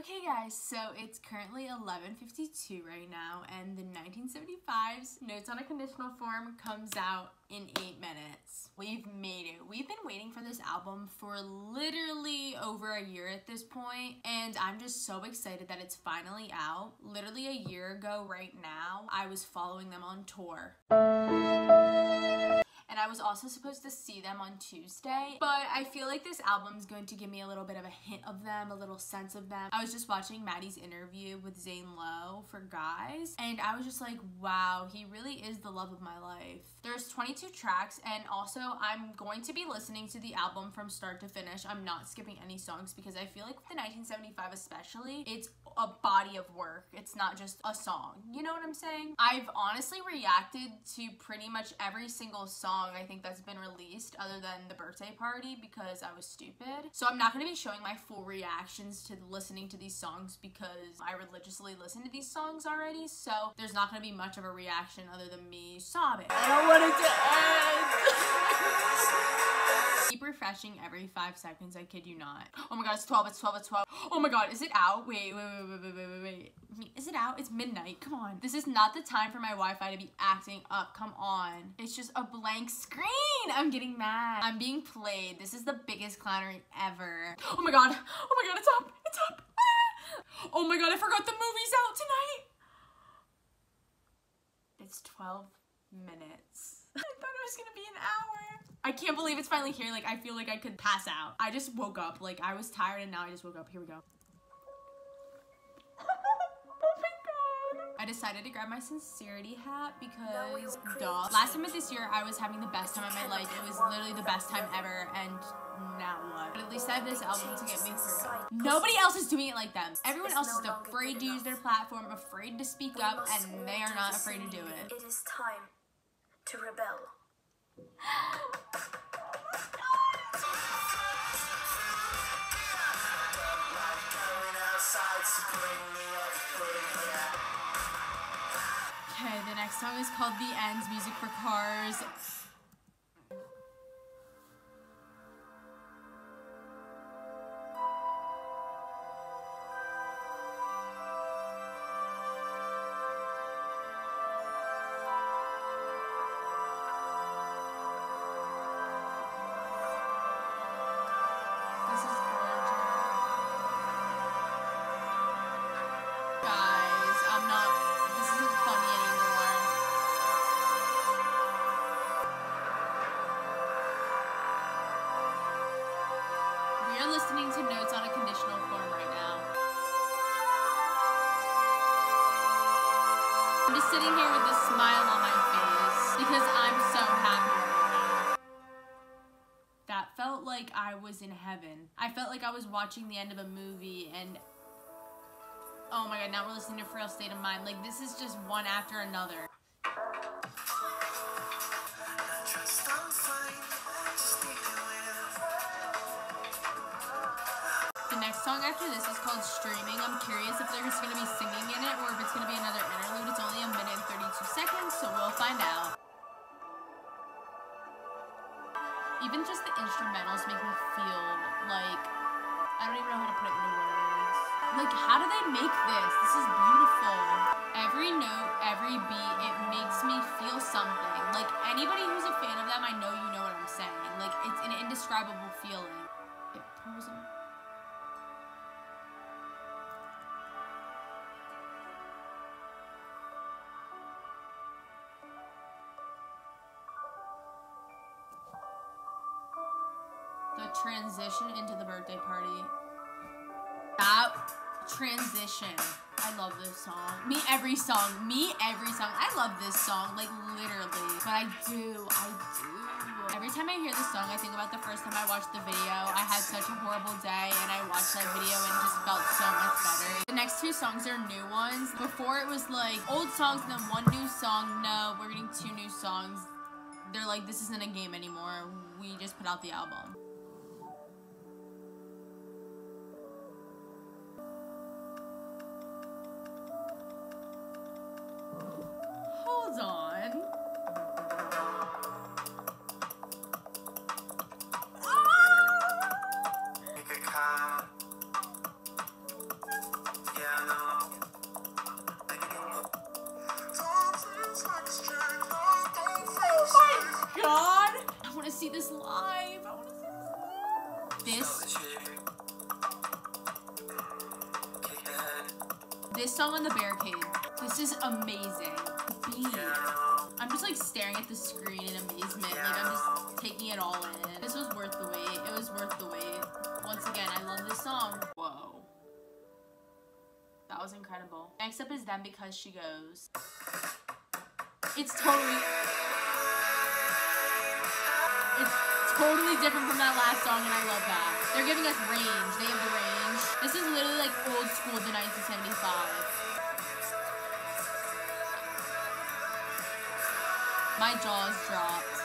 Okay guys, so it's currently 11:52 right now, and the 1975's Notes on a Conditional Form comes out in 8 minutes. We've made it. We've been waiting for this album for literally over a year at this point, and I'm just so excited that it's finally out. Literally a year ago right now, I was following them on tour. And I was also supposed to see them on Tuesday, but I feel like this album's going to give me a little bit of a hint of them, a little sense of them. I was just watching Maddie's interview with Zane Lowe for Guys, and I was just like, wow, he really is the love of my life. There's 22 tracks, and also I'm going to be listening to the album from start to finish. I'm not skipping any songs because I feel like with the 1975 especially, it's a body of work. It's not just a song. You know what I'm saying? I've honestly reacted to pretty much every single song I think that's been released other than The Birthday Party because I was stupid. So I'm not going to be showing my full reactions to listening to these songs because I religiously listen to these songs already, so there's not going to be much of a reaction other than me sobbing. I don't want it to end! Keep refreshing every 5 seconds, I kid you not. Oh my god, it's 12, it's 12, it's 12. Oh my god, is it out? Wait. Is it out? It's midnight, come on. This is not the time for my Wi-Fi to be acting up, come on. It's just a blank screen. I'm getting mad. I'm being played. This is the biggest clownery ever. Oh my god, it's up, it's up. Ah! Oh my god, I forgot the movie's out tonight. It's 12 minutes. I thought it was gonna be an hour. I can't believe it's finally here. Like, I feel like I could pass out. I just woke up. Like, I was tired and now I just woke up. Here we go. Oh my god. I decided to grab my sincerity hat because, duh. Last time of this year, I was having the best time of my life. It was literally the best time ever, and now what? But at least I have this album to get me through. Nobody else is doing it like them. Everyone else is afraid to use their platform, afraid to speak up, and they are not afraid to do it. It is time to rebel. Okay, the next song is called The Ends, Music for Cars. Listening to Notes on a Conditional Form right now. I'm just sitting here with a smile on my face because I'm so happy right now. That felt like I was in heaven. I felt like I was watching the end of a movie, and oh my god, now we're listening to Frail State of Mind. Like, this is just one after another. The next song after this is called Streaming. I'm curious if there's going to be singing in it or if it's going to be another interlude. It's only 1 minute and 32 seconds, so we'll find out. Even just the instrumentals make me feel like, I don't even know how to put it into words. Like, how do they make this? This is beautiful. Every note, every beat, it makes me feel something. Like, anybody who's a fan of them, I know you know what I'm saying. Like, it's an indescribable feeling. It pulls them. The transition into The Birthday Party. That transition. I love this song. Me every song. I love this song, like literally. But I do. Every time I hear this song, I think about the first time I watched the video. I had such a horrible day and I watched that video and just felt so much better. The next 2 songs are new ones. Before it was like old songs and then 1 new song. No, we're getting 2 new songs. They're like, this isn't a game anymore. We just put out the album. Hold on. This song on the barricade, this is amazing. Beat. I'm just like staring at the screen in amazement. Like I'm just taking it all in. This was worth the wait. It was worth the wait. Once again, I love this song. Whoa. That was incredible. Next up is Them Because She Goes. It's totally different from that last song, and I love that. They're giving us range. They have the range. This is literally like old school to 1975. My jaws dropped.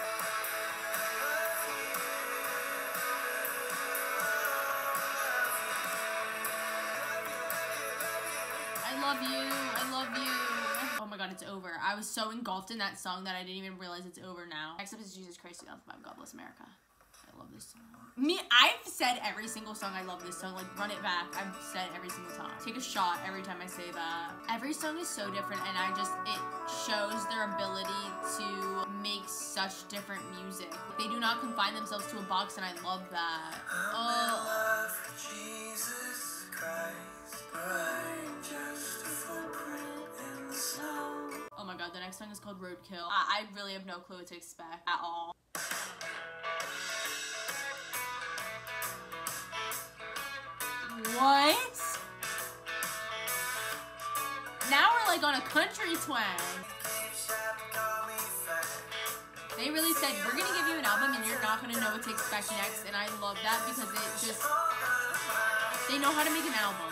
I love you. I love you. Oh my god, it's over. I was so engulfed in that song that I didn't even realize it's over now. Next up is Jesus Christ 2005, God Bless America. I love this song. I've said every single song I love this song. Like, Run It Back, I've said every single time. Take a shot every time I say that. Every song is so different, and it shows their ability to make such different music. They do not confine themselves to a box, and I love that. Oh. Jesus Christ, oh my god, the next song is called Roadkill. I really have no clue what to expect at all. What? Now we're like on a country twang. They really said, we're gonna give you an album and you're not gonna know what to expect next, and I love that because they know how to make an album.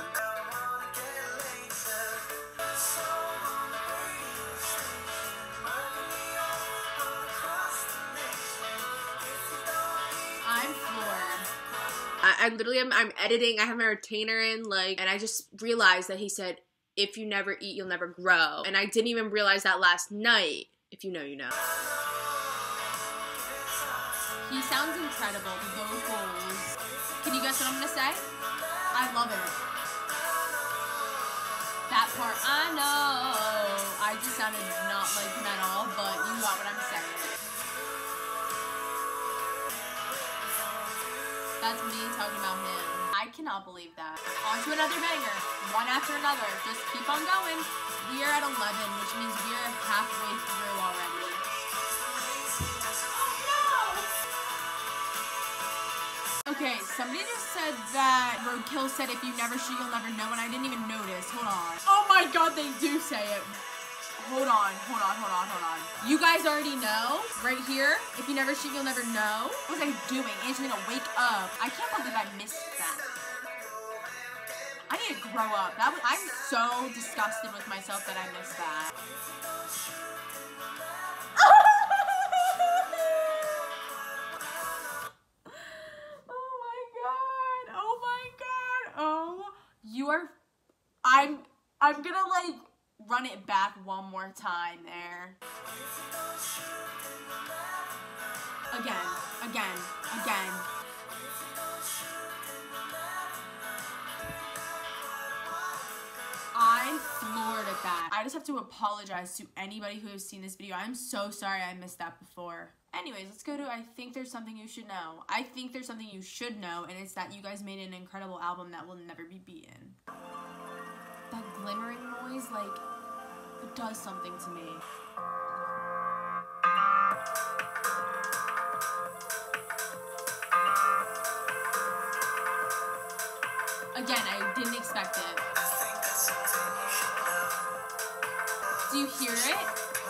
I'm floored. I literally I'm editing, I have my retainer in, like, and I just realized that he said, if you never eat, you'll never grow. And I didn't even realize that last night. If you know, you know. He sounds incredible, the vocals. Can you guess what I'm gonna say? I love it. That part, I know. I just sounded not like him at all, but you got what I'm saying. That's me talking about him. I cannot believe that. On to another banger. One after another. Just keep on going. We are at 11, which means we are halfway through already. Okay, somebody just said that Roadkill said if you never shoot, you'll never know, and I didn't even notice. Hold on. Oh my god, they do say it. Hold on. You guys already know, right here, if you never shoot, you'll never know. What was I doing? Angelina, wake up. I can't believe I missed that. I need to grow up. I'm so disgusted with myself that I missed that. Oh my god. Oh, you are, I'm gonna like run it back one more time there. Again. I'm floored at that. I just have to apologize to anybody who has seen this video. I'm so sorry I missed that before. Anyways, let's go to I Think There's Something You Should Know. I think there's something you should know, and it's that you guys made an incredible album that will never be beaten. That glimmering noise, like, it does something to me. Again, I didn't expect it. Do you hear it?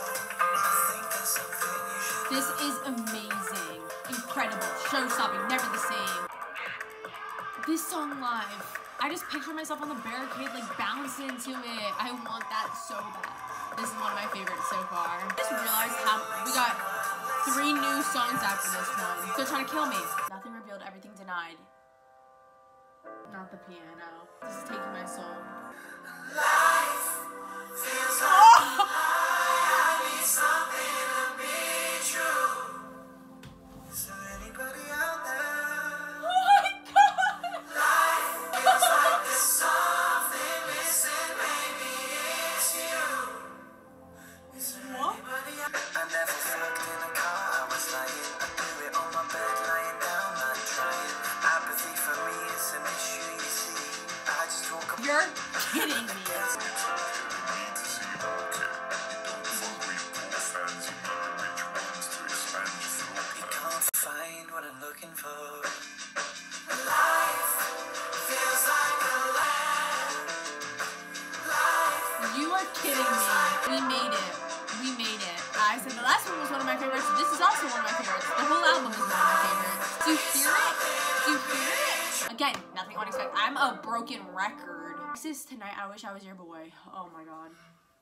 This is amazing. Incredible. Show-stopping. Never the same. This song live. I just picture myself on the barricade, like, bouncing to it. I want that so bad. This is one of my favorites so far. I just realized how we got 3 new songs after this one. They're trying to kill me. Nothing revealed, everything denied. Not the piano. This is taking my soul. Life feels like I need something to be true. Is there anybody out there? Oh my god! Life feels like there's something missing. Maybe it's you. Is there anybody out there? I never fucked in a car. I was lying. I do it on my bed, lying down, not trying. You're kidding me. Find what I'm looking for. You are kidding me. We made it. We made it. I said the last one was one of my favorites. This is also one of my favorites. The whole album is one of my favorites. Do you hear it? Do you hear it? Again, nothing unexpected. I'm a broken record. This is Tonight I Wish I Was Your Boy. Oh my god.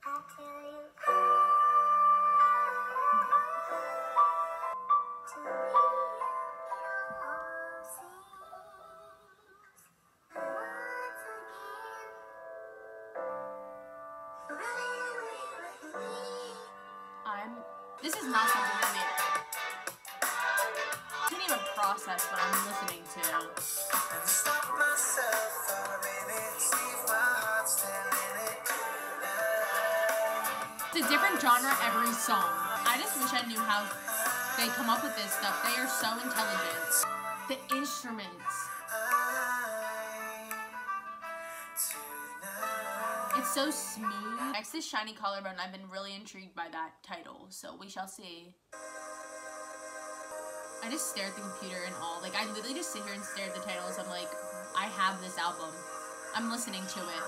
This is not something I made. I can't even process what I'm listening to. It's a different genre every song. I just wish I knew how they come up with this stuff. They are so intelligent. The instruments. It's so smooth. Next is Shiny Collarbone. I've been really intrigued by that title, so we shall see. I just stare at the computer in awe. Like, I literally just sit here and stare at the titles. I'm like, I have this album. I'm listening to it.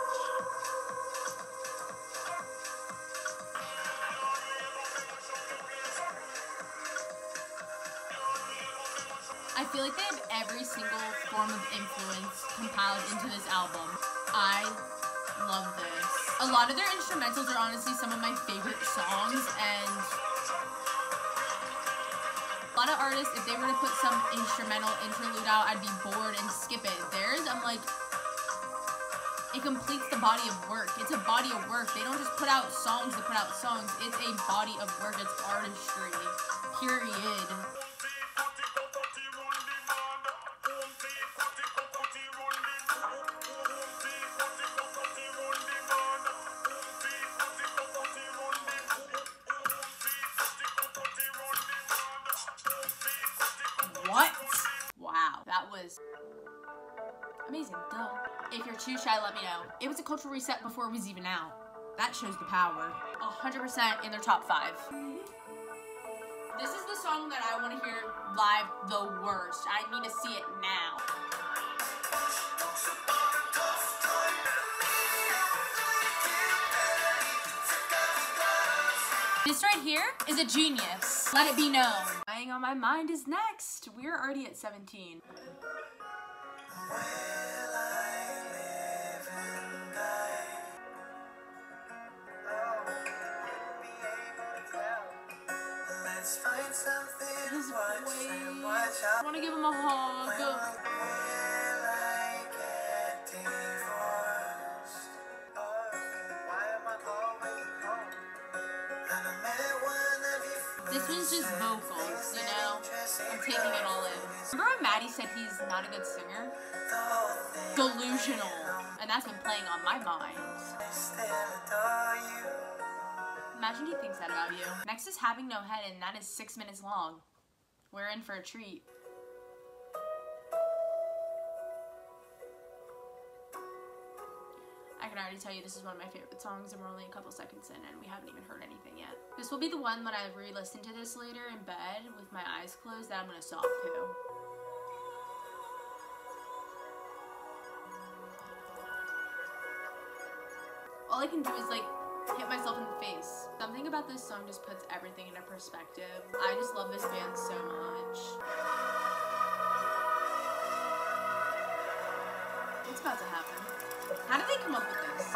I feel like they have every single form of influence compiled into this album. I love this. A lot of their instrumentals are honestly some of my favorite songs, and a lot of artists, if they were to put some instrumental interlude out, I'd be bored and skip it. Theirs, I'm like, it completes the body of work. It's a body of work. They don't just put out songs to put out songs. It's a body of work. It's artistry. Period. What? Wow, that was amazing. Duh. If you're too shy, let me know. It was a cultural reset before it was even out. That shows the power. 100% in their top 5. This is the song that I want to hear live the worst. I need to see it now. This right here is a genius. Let it be known. Lying on My Mind is next. We're already at 17. Let's find something. His voice. I want to give him a hug. This one's just vocals, you know? I'm taking it all in. Remember when Maddie said he's not a good singer? Delusional. And that's been playing on my mind. Imagine he thinks that about you. Next is Having No Head, and that is 6 minutes long. We're in for a treat. I can already tell you this is one of my favorite songs, and we're only a couple seconds in and we haven't even heard anything yet. This will be the one when I re-listen to this later in bed with my eyes closed that I'm gonna sob to. All I can do is like hit myself in the face. Something about this song just puts everything into perspective. I just love this band so much. What's about to happen? How did they come up with this?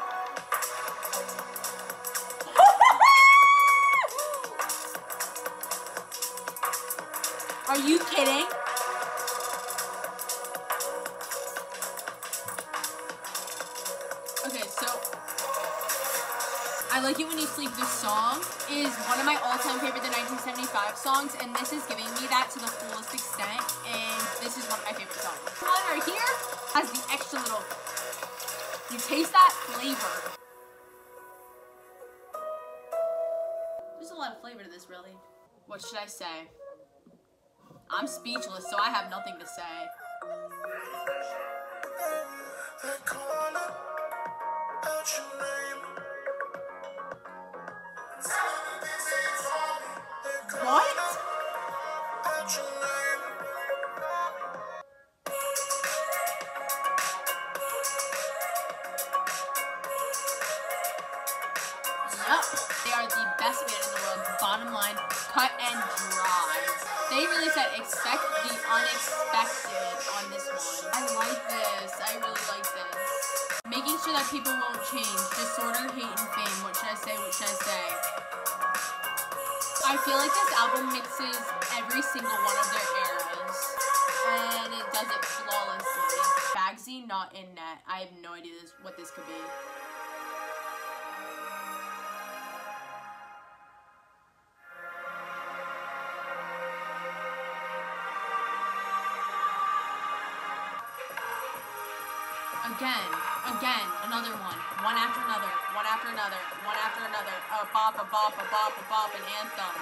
Are you kidding? Okay, so I Like It When You Sleep. This song is one of my all-time favorite, the 1975 songs, and this is giving me that to the fullest extent, and this is one of my favorite songs. This one right here has the extra little, you taste that flavor. There's a lot of flavor to this, really. What should I say? I'm speechless, so I have nothing to say. Yup, they are the best band in the world. Bottom line, cut and dry. They really said expect the unexpected on this one. I like this. I really like this. Making sure that people won't change. Disorder, hate, and fame. What should I say? What should I say? I feel like this album mixes every single one of their eras. And it does it flawlessly. Bagsy, not in net. I have no idea what this could be. Again, another one. One after another, one after another, one after another. A bop, a bop, a bop, a bop, an anthem.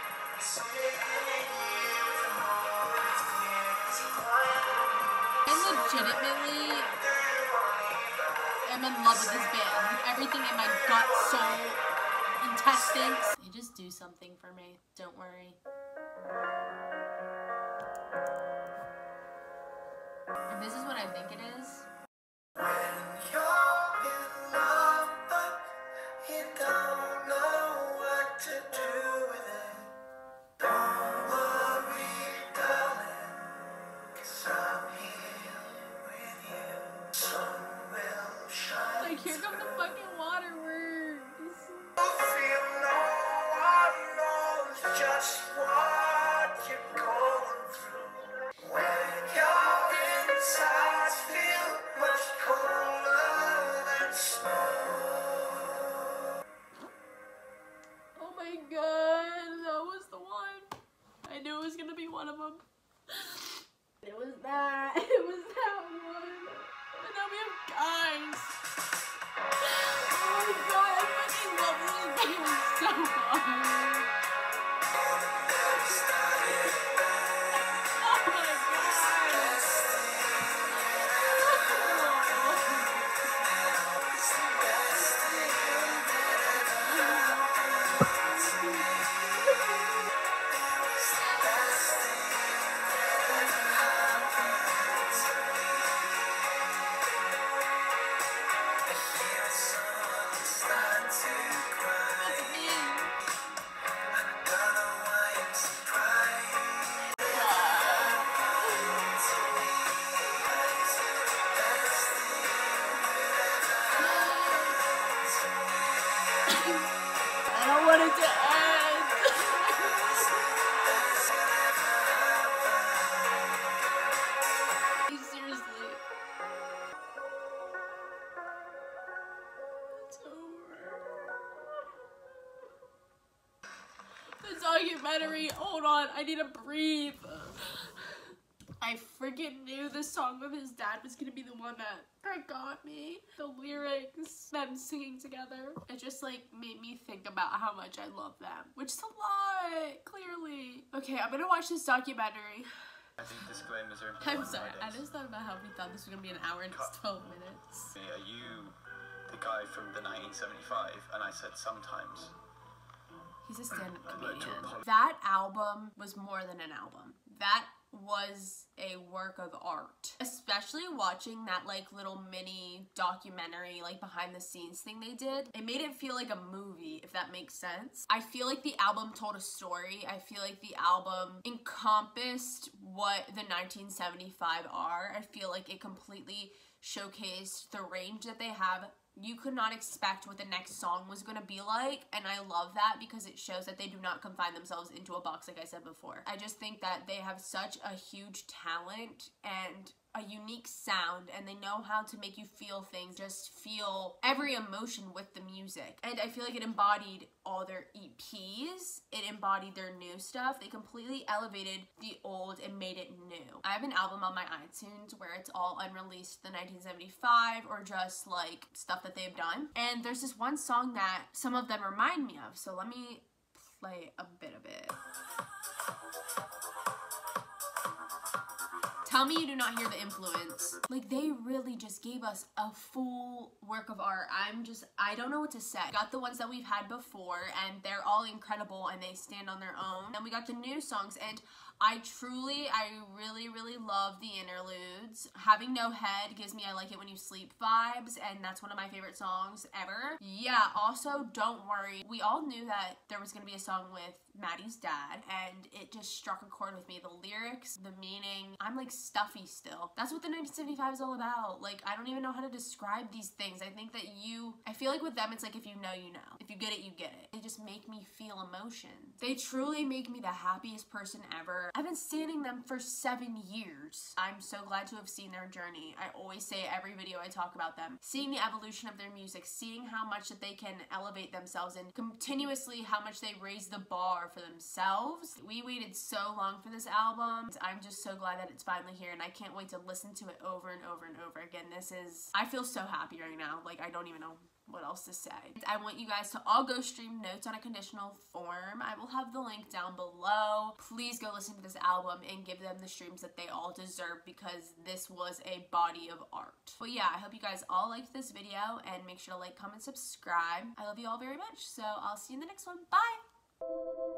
I legitimately am in love with this band. Everything in my gut, soul, intestines. They just do something for me. Don't worry. And this is what I think it is. Like, here come the fucking waterworks. Just what you're going through. When your insides feel much colder than snow. Oh my god, that was the one. I knew it was gonna be one of them. It was that. It was that one. And now we have guys. Oh my god, I fucking love this game so hard. It to end. Seriously. It's over. The documentary. Hold on, I need to breathe. I freaking knew this song with his dad was gonna be the one that got me. The lyrics, them singing together, it just like made me think about how much I love them, which is a lot, clearly. Okay, I'm gonna watch this documentary. I think disclaimers are I'm important. sorry, I just thought about how we thought this was gonna be an hour and it's 12 minutes. Are you the guy from the 1975? And I said sometimes. He's a stand-up I'd like to comedian. apologize. That album was more than an album. That was a work of art. Especially watching that like little mini documentary, like behind the scenes thing they did. It made it feel like a movie, if that makes sense. I feel like the album told a story. I feel like the album encompassed what the 1975 are. I feel like it completely showcased the range that they have. You could not expect what the next song was going to be like, and I love that because it shows that they do not confine themselves into a box, like I said before. I just think that they have such a huge talent and a unique sound, and they know how to make you feel things, just feel every emotion with the music. And I feel like it embodied all their EPs, it embodied their new stuff. They completely elevated the old and made it new. I have an album on my iTunes where it's all unreleased, the 1975, or just like stuff that they've done. And there's this one song that some of them remind me of, so let me play a bit of it. Tell me you do not hear the influence. Like, they really just gave us a full work of art. I don't know what to say. Got the ones that we've had before, and they're all incredible, and they stand on their own. And we got the new songs, and I really love the interludes. Having No Head gives me I Like It When You Sleep vibes, and that's one of my favorite songs ever. Yeah, also Don't Worry. We all knew that there was gonna be a song with Maddie's dad, and it just struck a chord with me. The lyrics, the meaning, I'm like stuffy still. That's what the 1975 is all about. Like, I don't even know how to describe these things. I think that I feel like with them, it's like if you know, you know. If you get it, you get it. They just make me feel emotion. They truly make me the happiest person ever. I've been standing them for 7 years. I'm so glad to have seen their journey. I always say every video I talk about them. Seeing the evolution of their music, seeing how much that they can elevate themselves and continuously how much they raise the bar for themselves. We waited so long for this album. I'm just so glad that it's finally here, and I can't wait to listen to it over and over and over again. I feel so happy right now. Like, I don't even know what else to say. I want you guys to all go stream Notes on a Conditional Form. I will have the link down below. Please go listen to this album and give them the streams that they all deserve, because this was a body of art. But yeah, I hope you guys all liked this video, and make sure to like, comment, subscribe. I love you all very much, so I'll see you in the next one. Bye!